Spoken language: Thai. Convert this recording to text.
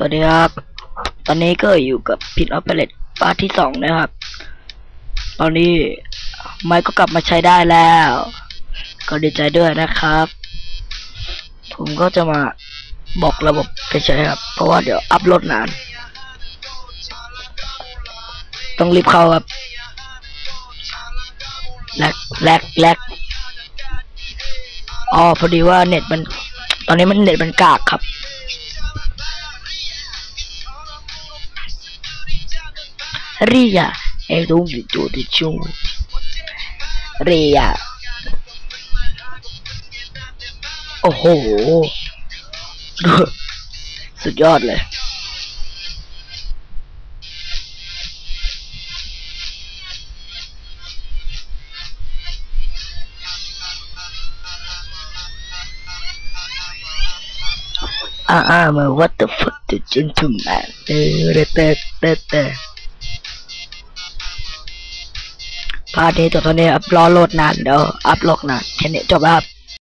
วัสดีครับตอนนี้ก็อยู่กับพินออฟเปเรตพาร์ทที่2นะครับตอนนี้ไมค์ก็กลับมาใช้ได้แล้วก็ดีใจด้วยนะครับผมก็จะมาบอกระบบเฉยๆครับเพราะว่าเดี๋ยวอัพโหลดนานต้องรีบเข้าครับแลกอ๋อพอดีว่าเน็ตมันตอนนี้มันเน็ตมันกากครับเรียไอ้ตรงอยู่ตัวที่ชูเรียโอ้โหสุดยอดเลยI'm a what the fuck the gentleman พาร์ทนี้ตัวนี้อัพโหลดนานเดี๋ยวอัพโหลดนานแค่นี้จบแล้วครับ